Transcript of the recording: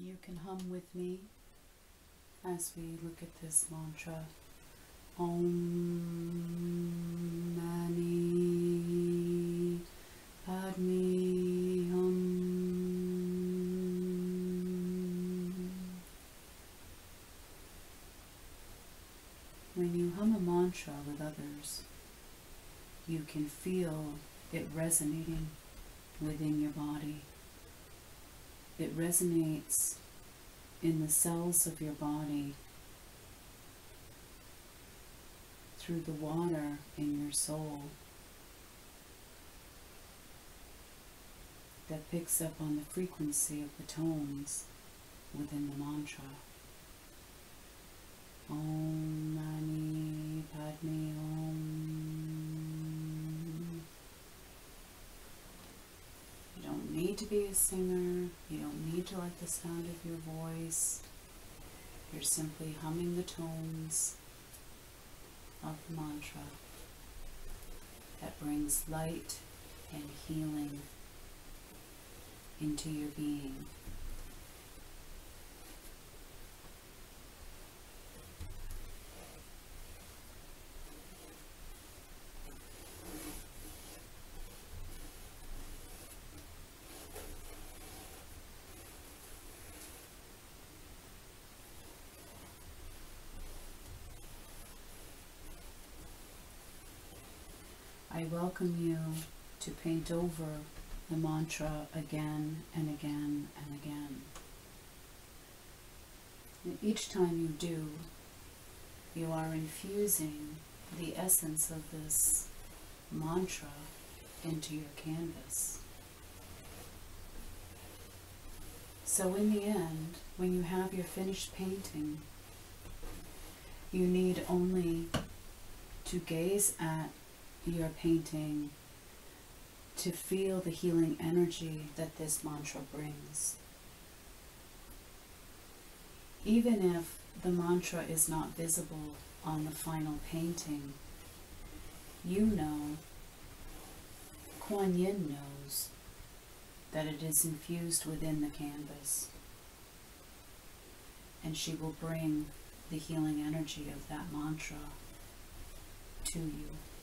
You can hum with me as we look at this mantra. Om Mani Padme Hum. When you hum a mantra with others, you can feel it resonating within your body. It resonates in the cells of your body, through the water in your soul that picks up on the frequency of the tones within the mantra. Om Mani Padme Om. You don't need to be a singer. You don't need to like the sound of your voice. You're simply humming the tones of the mantra that brings light and healing into your being. I welcome you to paint over the mantra again and again and again. And each time you do, you are infusing the essence of this mantra into your canvas. So in the end, when you have your finished painting, you need only to gaze at your painting to feel the healing energy that this mantra brings. Even if the mantra is not visible on the final painting, you know, Kuan Yin knows, that it is infused within the canvas, and she will bring the healing energy of that mantra to you.